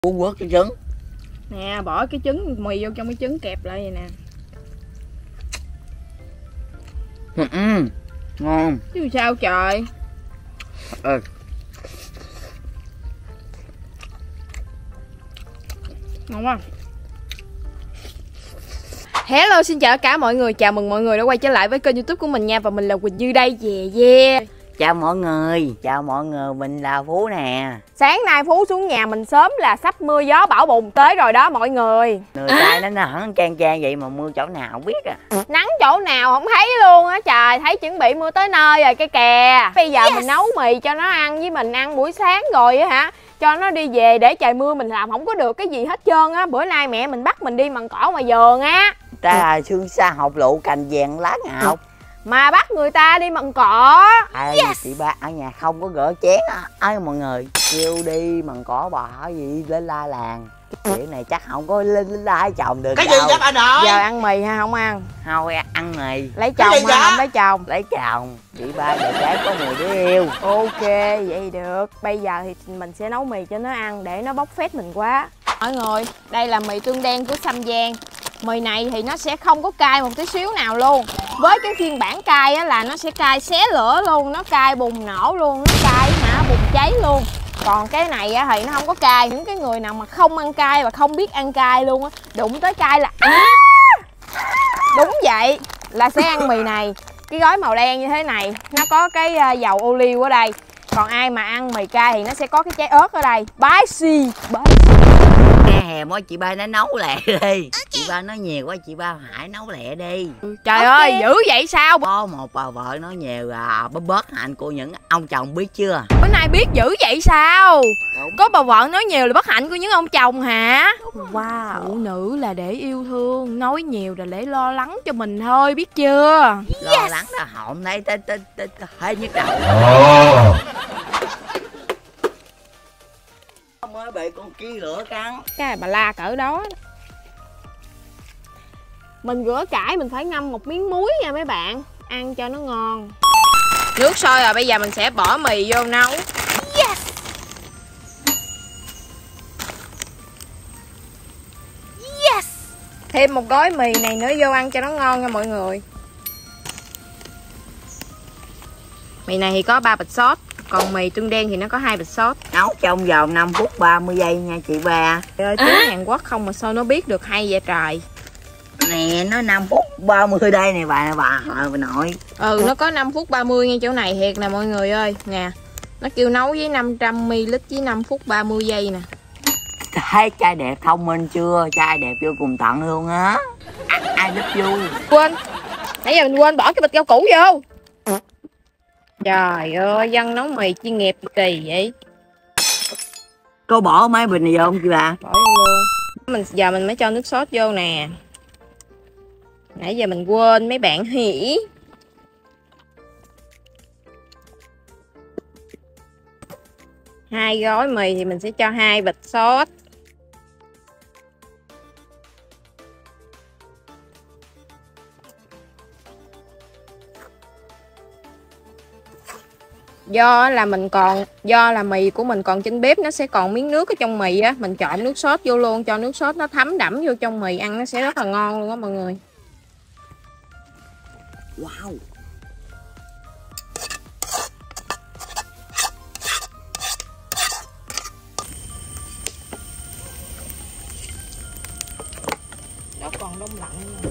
Phú Quốc cái trứng nè, bỏ cái trứng mì vô trong cái trứng kẹp lại vậy nè. Ngon Chứ sao trời. Ngon quá. Hello, xin chào cả mọi người, chào mừng mọi người đã quay trở lại với kênh YouTube của mình nha. Và mình là Quỳnh Như đây, yeah. Chào mọi người, mình là Phú nè. Sáng nay Phú xuống nhà mình sớm là sắp mưa gió bão bùng tới rồi đó mọi người. Người ta nó nắng chang vậy mà mưa chỗ nào không biết à. Nắng chỗ nào không thấy luôn á trời, thấy chuẩn bị mưa tới nơi rồi cái kè. Bây giờ mình nấu mì cho nó ăn với mình ăn buổi sáng rồi á hả, cho nó đi về để trời mưa mình làm không có được cái gì hết trơn á. Bữa nay mẹ mình bắt mình đi mần cỏ ngoài vườn á. Ta là xương sa học lụ cành vàng lá ngọc mà bắt người ta đi mần cỏ. Chị ba ở nhà không có gỡ chén á mọi người, kêu đi mần cỏ bỏ gì lên la làng. Kiểu này chắc không có lên la chồng được. Cái gì vậy bà nội? Giờ ăn mì hay không ăn? Không ăn mì. Lấy chồng hay không lấy chồng? Lấy chồng. Chị ba đời gái có 10 đứa yêu. Ok vậy được. Bây giờ thì mình sẽ nấu mì cho nó ăn để nó bốc phét mình quá. Mọi người, đây là mì tương đen của Sâm Giang. Mì này thì nó sẽ không có cay một tí xíu nào luôn. Với cái phiên bản cay á là nó sẽ cay xé lửa luôn, nó cay bùng nổ luôn, nó cay bùng cháy luôn. Còn cái này á thì nó không có cay. Những cái người nào mà không ăn cay và không biết ăn cay luôn á, đụng tới cay là đúng vậy, là sẽ ăn mì này. Cái gói màu đen như thế này, nó có cái dầu ô liu ở đây. Còn ai mà ăn mì cay thì nó sẽ có cái trái ớt ở đây. Spicy. Nghe hè mới chị ba nó nấu lẹ đi. Chị ba nói nhiều quá, chị ba hãy nấu lẹ đi. Trời ơi dữ vậy sao? Có một bà vợ nói nhiều bớt hạnh của những ông chồng biết chưa? Bữa nay biết dữ vậy sao? Đúng. Có bà vợ nói nhiều là bất hạnh của những ông chồng hả? Wow. Phụ nữ là để yêu thương, nói nhiều là để lo lắng cho mình thôi, biết chưa? Lo lắng là họng thấy hơi nhức đầu. Mới bị con kia lửa cắn. Cái bà la cỡ đó. Mình rửa cải mình phải ngâm một miếng muối nha mấy bạn, ăn cho nó ngon. Nước sôi rồi, bây giờ mình sẽ bỏ mì vô nấu. Yes. Yes. Thêm một gói mì này nữa vô ăn cho nó ngon nha mọi người. Mì này thì có 3 bịch sốt, còn mì tương đen thì nó có 2 bịch sốt. Nấu trong vòng 5 phút 30 giây nha chị ba. Trời ơi, tiếng Hàn Quốc không mà sao nó biết được hay vậy trời. Nè, nó 5 phút 30 đây nè bà nội. Nó có 5 phút 30 ngay chỗ này thiệt nè mọi người ơi. Nè, nó kêu nấu với 500ml với 5 phút 30 giây nè. Thấy trai đẹp thông minh chưa? Trai đẹp vô cùng tận luôn á. Ai thích vui. Quên, nãy giờ mình quên bỏ cái bịch rau củ vô. Trời ơi, dân nấu mì chuyên nghiệp kỳ vậy. Có bỏ mấy bình này vô không chị bà? Bỏ vô luôn. Giờ mình mới cho nước sốt vô nè. Nãy giờ mình quên mấy bạn hỉ. Hai gói mì thì mình sẽ cho 2 bịch sốt. Do là mì của mình còn trên bếp, nó sẽ còn miếng nước ở trong mì á, mình trộn nước sốt vô luôn cho nước sốt nó thấm đẫm vô trong mì, ăn nó sẽ rất là ngon luôn á mọi người. Wow. Nó còn đông lạnh nè.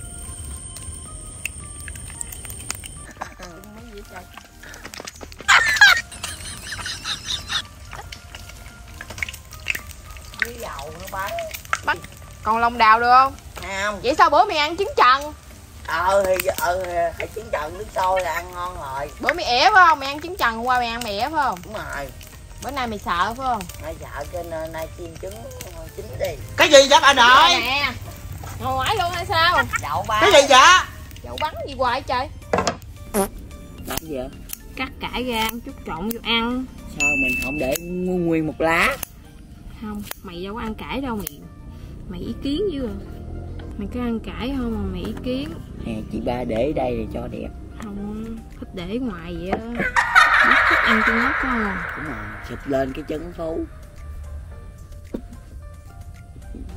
Với dầu nó bắt. Còn lòng đào được không? Không. Vậy sao bữa mày ăn trứng trần? Thì trứng trần nước sôi là ăn ngon rồi. Bữa mày ỉa phải không? Mày ăn trứng trần hôm qua mày ăn mày ỉa phải không? Đúng rồi. Bữa nay mày sợ phải không? Mày sợ cho nên nay chiên trứng chín đi. Cái gì vậy bà nội? Nè, ngồi ngoài luôn hay sao? Đậu ba. Cái gì vậy? Dậu bắn gì hoài trời? Làm gì vậy? Cắt cải ra ăn chút trộn vô ăn. Sao mình không để nguyên một lá? Không, mày đâu có ăn cải đâu mày ý kiến chứ à. Mày cứ ăn cải không mà mày ý kiến. Nè chị ba để đây để cho đẹp. Không, thích để ngoài vậy đó. Biết thích ăn cho nó không? Đúng rồi, xịt lên cái trứng Phú.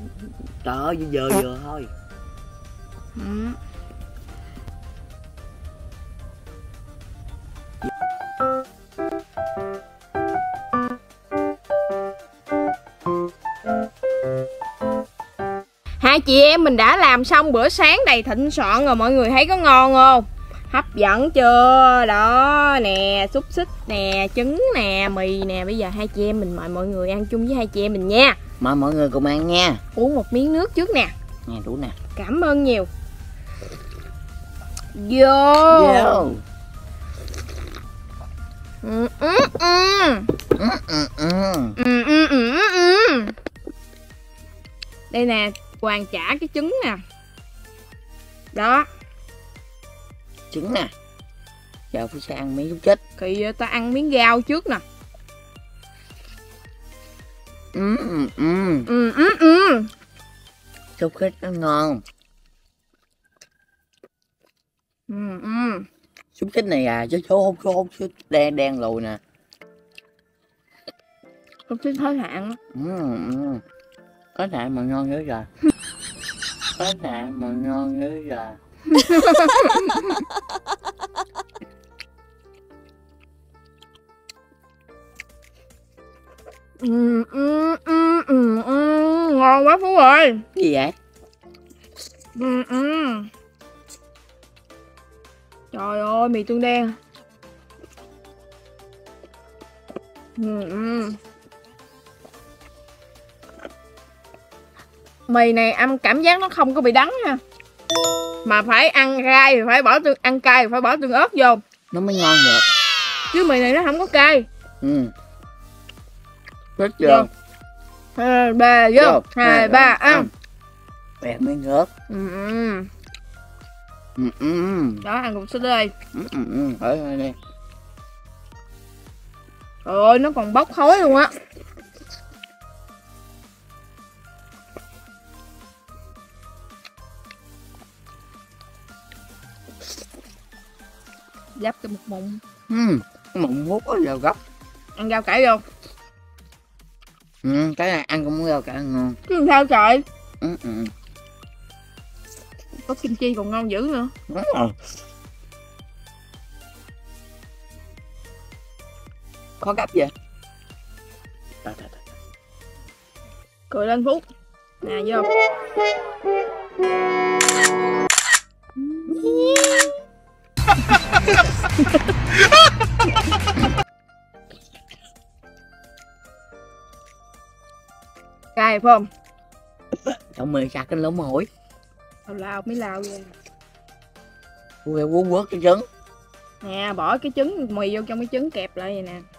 Trời ơi, vừa vừa thôi. Hai chị em mình đã làm xong bữa sáng đầy thịnh soạn rồi, mọi người thấy có ngon không? Hấp dẫn chưa? Đó nè, xúc xích nè, trứng nè, mì nè. Bây giờ hai chị em mình mời mọi người ăn chung với hai chị em mình nha. Mời mọi người cùng ăn nha. Uống một miếng nước trước nè. Nè đủ nè. Cảm ơn nhiều. Vô. Vô. Đây nè, Hoàng trả cái trứng nè. Đó. Trứng nè. Giờ phải sẽ ăn miếng xúc xích. Thì ta ăn miếng rau trước nè. Xúc xích nó ngon. Xúc xích này à, chứ số đen đen lùi nè. Xúc xích hết hạn. Có thể mà ngon dữ rồi. Có thể mà ngon dữ rồi. Ngon quá Phú ơi. Cái gì vậy? Trời ơi, mì tương đen. Mì này ăn cảm giác nó không có bị đắng nha. Mà phải ăn cay thì phải bỏ ăn cay thì phải bỏ tương ớt vô Nó mới ngon được. chứ mì này nó không có cay. Thích chưa? 2, 3 vô. 2, 3 ăn. Bẹt miếng ớt. Đó, ăn cùng xích đây. Ở đây. Trời ơi, nó còn bốc khói luôn á. Dắp cho một mụn. Mụn hút có vào gấp. Ăn rau cải vô. Cái này ăn cũng rau cải ngon. Chứ sao trời. Có kim chi còn ngon dữ nữa. Đúng rồi. Khó gấp vậy. Cười lên Phúc. Nè vô. Cay phải không? Trong mì sạc cái lỗ mũi. Tao lao mới lao vậy. Quấn quất cái trứng. Nè, bỏ cái trứng mì vô trong cái trứng kẹp lại vậy nè.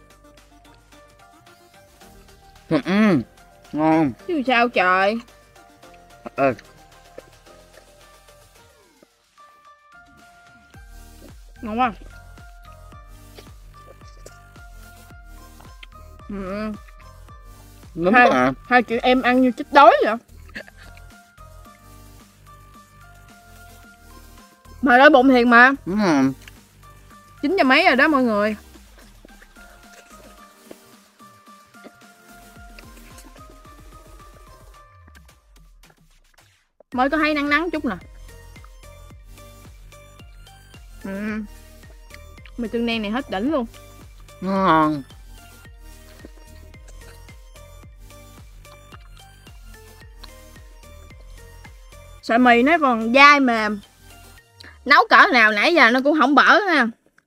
Ngon. Chứ sao trời. Ngon quá. Đúng mà. Hai chị em ăn như chết đói vậy. Mà đói bụng thiệt mà. 9 giờ mấy rồi đó mọi người. Mới có thấy nắng nắng chút nè. Mì tương đen này hết đỉnh luôn. Ngon. Sợi mì nó còn dai mềm. Nấu cỡ nào nãy giờ nó cũng không bở ha.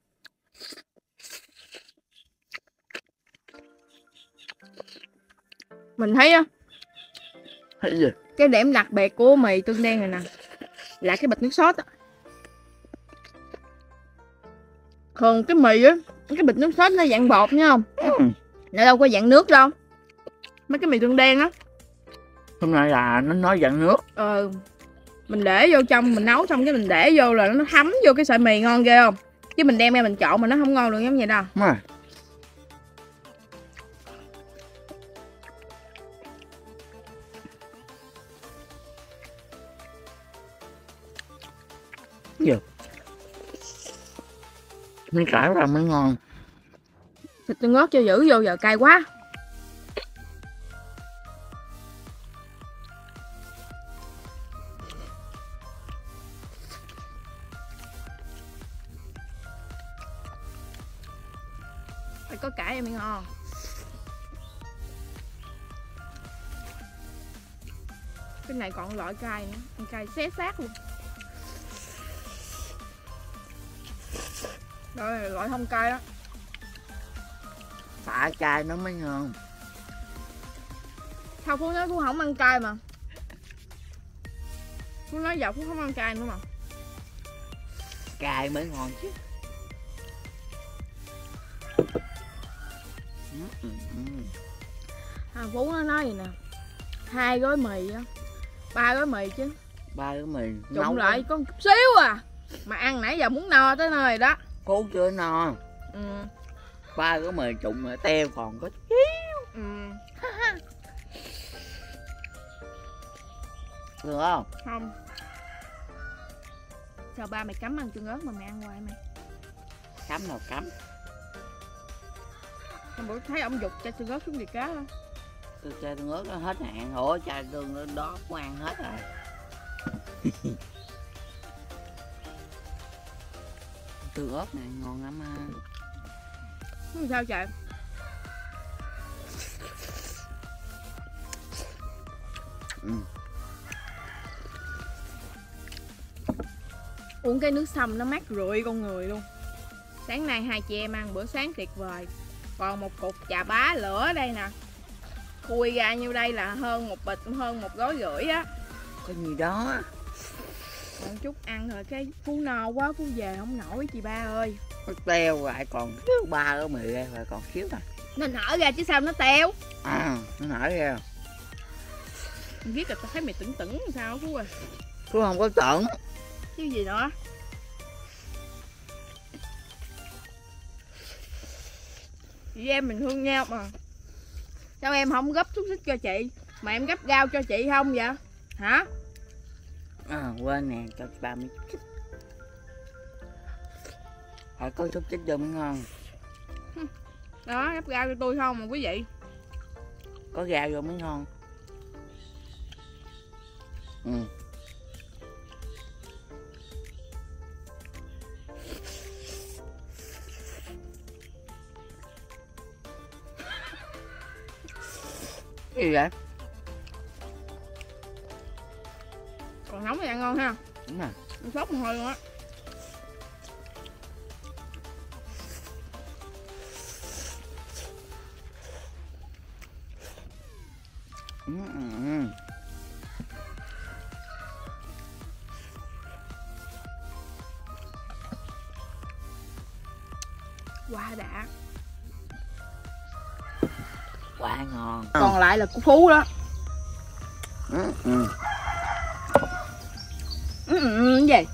Mình thấy á, Thấy gì? cái điểm đặc biệt của mì tương đen này nè là cái bịch nước sốt á. Thường cái mì á, cái bịch nước sốt nó dạng bột nha không? Nó đâu có dạng nước đâu. Mấy cái mì tương đen á, Hôm nay là nó nói dạng nước. mình để vô trong, mình nấu xong cái mình để vô là nó thấm vô cái sợi mì ngon ghê không? Chứ mình đem ra mình trộn mà nó không ngon được giống vậy đâu. Đúng rồi. Giờ miếng cải ra mới ngon. Thịt tương ớt cho giữ vô giờ cay quá. Phải có cải em mới ngon. Cái này còn loại cay nữa, con cay xé xác luôn. Đây là loại không cay đó. Phải cay nó mới ngon. Sao Phú nói Phú không ăn cay mà. Phú nói giờ Phú không ăn cay nữa mà. Cay mới ngon chứ. Phú nó nói gì nè, 2 gói mì á, 3 gói mì chứ. 3 gói mì Trụng lại có chút xíu à. Mà ăn nãy giờ muốn no tới nơi rồi đó. Cố chưa no. 3 gói mì trụng rồi teo còn có xíu. Được không? Không. Sao ba mày cấm ăn tương ớt mà mày ăn hoài mày? Cắm nào cắm. Hôm bữa thấy ông dục cho tương ớt xuống vịt cá hả? Chai tương ớt nó hết hạn. Ủa chai tương đó cũng ăn hết rồi. Tương ớt này ngon lắm ha. Sao trời? Uống cái nước sâm nó mát rượi con người luôn. Sáng nay hai chị em ăn bữa sáng tuyệt vời. Còn một cục chà bá lửa đây nè. Khui ra nhiêu đây là hơn một bịch, hơn 1,5 gói á. Có gì đó. Còn chút ăn rồi cái Phú no quá, Phú về không nổi chị ba ơi. Nó teo lại còn thiếu 3 gói mì đây rồi còn xíu thôi. Nó nở ra chứ sao nó teo. Nó nở ra. Mình biết là tao thấy mày tửng tửng sao Phú ơi. Phú không có tưởng. Chứ gì nữa. Chị em mình thương nhau mà. Sao em không gấp xúc xích cho chị mà em gấp rau cho chị không vậy? Hả? Quên nè, cho chị ba miếng chích. Phải có xúc xích vô mới ngon. Đó, gấp rau cho tôi không mà quý vị. Có rau vô mới ngon. Cái gì vậy? Còn nóng thì ăn ngon ha. Đúng rồi. Ăn sốt một hồi luôn á. Quá đã. Quá ngon. Còn lại là của Phú đó. Cái gì?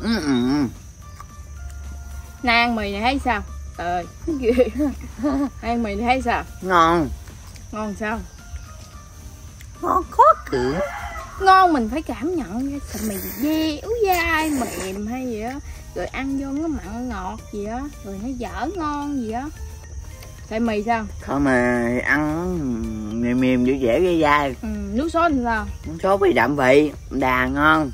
Nay ăn mì này thấy sao? Trời ơi. Ăn mì này thấy sao? Ngon. Ngon sao? Ngon khó cửa. Ngon mình phải cảm nhận cái mì dẻo dai mềm hay gì á, rồi ăn vô nó mặn ngọt gì á, rồi nó dở ngon gì á. Tại mì sao? Thôi mà ăn mềm mềm dễ dễ dai dai. Nước sốt thì sao? Nước sốt vị đậm vị, đà ngon.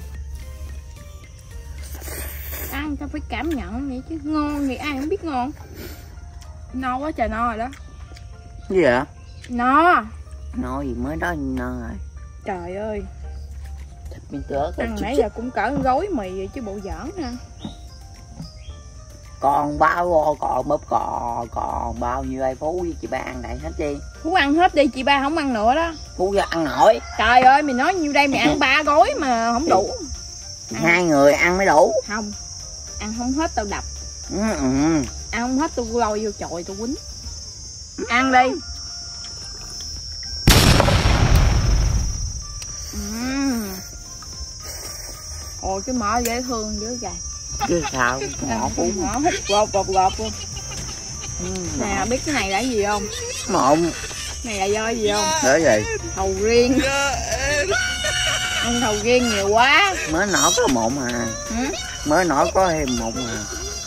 Ăn tao phải cảm nhận vậy chứ, ngon thì ai không biết ngon. No quá trời no rồi đó. Cái gì vậy? No. No gì mới đó no rồi. Trời ơi. Thịt miếng tớt. Ăn nãy giờ cũng cỡ gói mì rồi chứ bộ giỡn ha. Còn bao còn bóp còn bao nhiêu ai Phú với chị ba ăn lại hết đi. Phú ăn hết đi, chị ba không ăn nữa đó. Phú ra ăn nổi. Trời ơi mày nói nhiêu đây mày ăn 3 gói mà không đủ. Hai người ăn mới đủ. Không. Ăn không hết tao đập. Ăn không hết tao lôi vô chọi tao quýnh. Ăn đi. Ôi cái mỡ dễ thương dữ vậy. Chứ sao ngọt Phú. Mỡ hút gọt luôn. Nè biết cái này là cái gì không? Mộn. Này là do gì không? Để gì? Sầu riêng. Ăn sầu riêng nhiều quá. Mới nổi có mộn à. Mới nổi có thêm mộn à.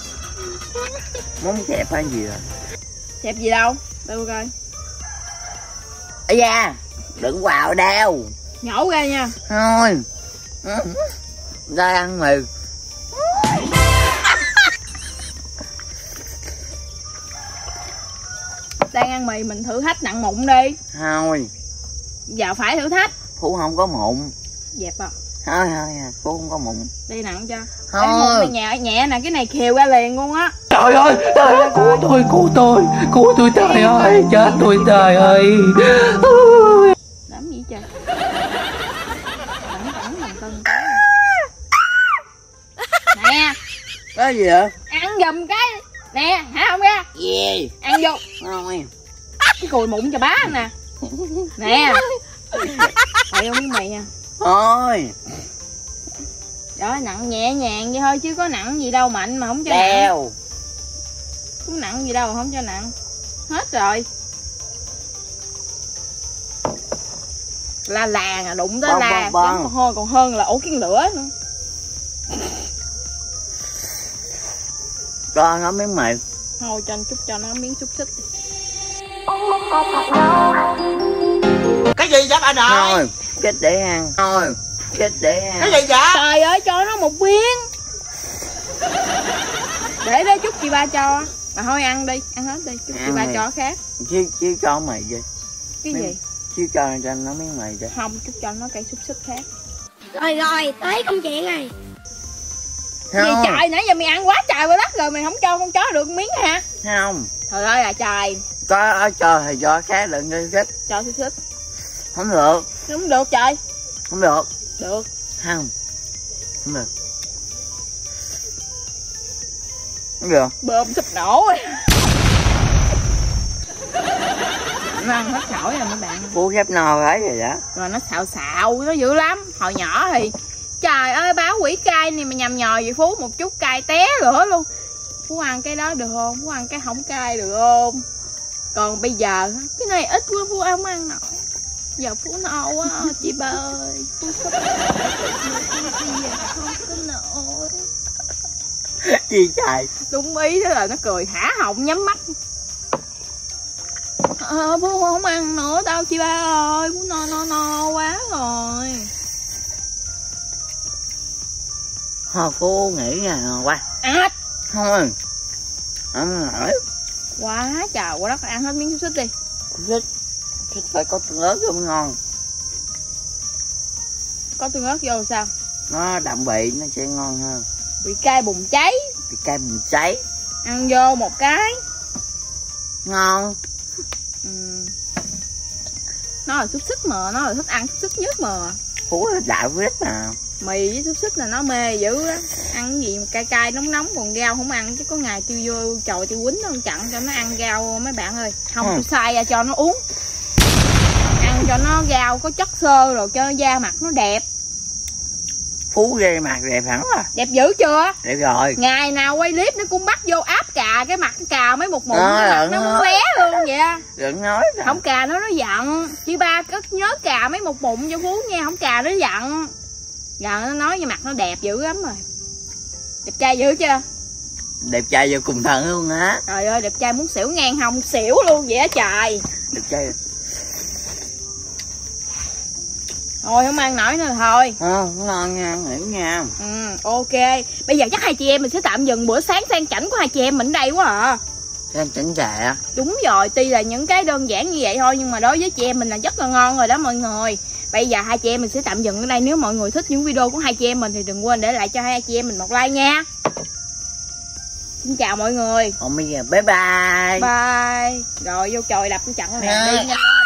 Muốn xẹp hay gì rồi? Xẹp gì đâu? Đâu coi. Ây da, đừng vào đeo. Nhổ ra nha. Thôi. Ra ăn mì. ăn mì mình thử thách nặng mụn đi. Thôi. Giờ phải thử thách. Phú không có mụn. Dẹp à. Thôi Phú không có mụn. Đi nặng cho. Thôi. Nhẹ nhẹ nè, cái này khều ra liền luôn á. Trời ơi, cứu tôi trời ơi, chết tôi trời ơi. Làm gì trời. Đẳng tân. Nè. Cái gì vậy? Ăn giùm cái. Nè, hả không ra? Gì? Ăn vô. Thôi. Cái cùi mụn cho bá nè. Nè. Rồi vô miếng mì nha. Thôi. Đó, nặng nhẹ nhàng vậy thôi chứ có nặng gì đâu, mạnh mà không cho Đeo. nặng. Có nặng gì đâu mà không cho nặng. Hết rồi. La làng à, đụng tới la. Còn hơn là ổ kiến lửa nữa. Cho nó miếng mì. Thôi cho anh chút, cho nó miếng xúc xích đi. Cái gì vậy bà nội? Thôi. Chết để ăn. Thôi. Chết để ăn. Cái gì vậy? Trời ơi, cho nó một miếng. Để đó chút chị ba cho. Mà thôi ăn đi, ăn hết đi, chút chị ba cho khác. Chứ cho mì đi. Cái gì? Chứ cho nó miếng mì đi. Không, chút cho nó cây xúc xích khác. Rồi, tới công chuyện rồi. Gì trời, nãy giờ mày ăn quá trời qua đất rồi, mày không cho con chó được miếng hả? Không. Trời ơi là trời. Có cho thì cho khác, đừng có xích. Cho xích xích. Không được. Không được trời. Không được. Được. Không. Không được. Không được. Bơm sụp nổ rồi. Nó ăn hết nổi rồi mấy bạn. Phú khép no cái gì đó. Rồi nó xạo, nó dữ lắm. Hồi nhỏ thì trời ơi, báo quỷ cay này mà nhầm nhò vậy Phú, một chút cay té lửa luôn. Phú ăn cái đó được không? Phú ăn cái không cay được không? Còn bây giờ cái này ít quá Phú không ăn nổi. Giờ Phú no quá chị ba ơi. Phú sắp bây giờ không có nổi. Chi trời. Đúng ý, đó là nó cười hả họng nhắm mắt. Phú không ăn nữa đâu chị ba ơi. Phú no quá rồi. Thôi Phú nghĩ nha qua. Ăn hết. Thôi. Không nổi. Quá trời quá đất, ăn hết miếng xúc xích đi. Xích phải có tương ớt cho mới ngon. Có tương ớt vô sao? Nó đậm vị nó sẽ ngon hơn. Bị cay bùng cháy. Bị cay bùng cháy. Ăn vô một cái. Ngon. Nó là xúc xích mà, nó là thích ăn xúc xích nhất mà. Phú là đạo rất mà. Mì với xúc xích là nó mê dữ á. Ăn cái gì mà cay cay nóng nóng, còn rau không ăn. Chứ có ngày tôi vô chồi tôi quýnh nó chặn cho nó ăn rau mấy bạn ơi. Không tôi sai ra cho nó uống. Ăn cho nó rau có chất xơ rồi cho da mặt nó đẹp. Phú ghê mặt đẹp hẳn à. Đẹp dữ chưa? Đẹp rồi. Ngày nào quay clip nó cũng bắt vô áp cà cái mặt, cà mấy một mụn cái mặt nó muốn lé luôn vậy. Đừng nói rồi. Không cà nó giận. Chị ba cất nhớ cà mấy một mụn cho Phú nha. Không cà nó giận. Giờ nó nói về mặt nó đẹp dữ lắm rồi. Đẹp trai dữ chưa? Đẹp trai vô cùng thần luôn hả? Trời ơi, đẹp trai muốn xỉu ngang hông xỉu luôn vậy á trời. Đẹp trai. Thôi không ăn nổi nữa thôi. Ngon nha, nghỉ nha. Ok. Bây giờ chắc hai chị em mình sẽ tạm dừng bữa sáng sang chảnh của hai chị em mình đây quá à. Sang chảnh trà. Đúng rồi, tuy là những cái đơn giản như vậy thôi nhưng mà đối với chị em mình là rất là ngon rồi đó mọi người. Bây giờ hai chị em mình sẽ tạm dừng ở đây. Nếu mọi người thích những video của hai chị em mình thì đừng quên để lại cho hai chị em mình một like nha. Xin chào mọi người. Còn bây giờ bye bye. Bye. Rồi vô chồi đập cái chặn mẹ đi nhanh lên.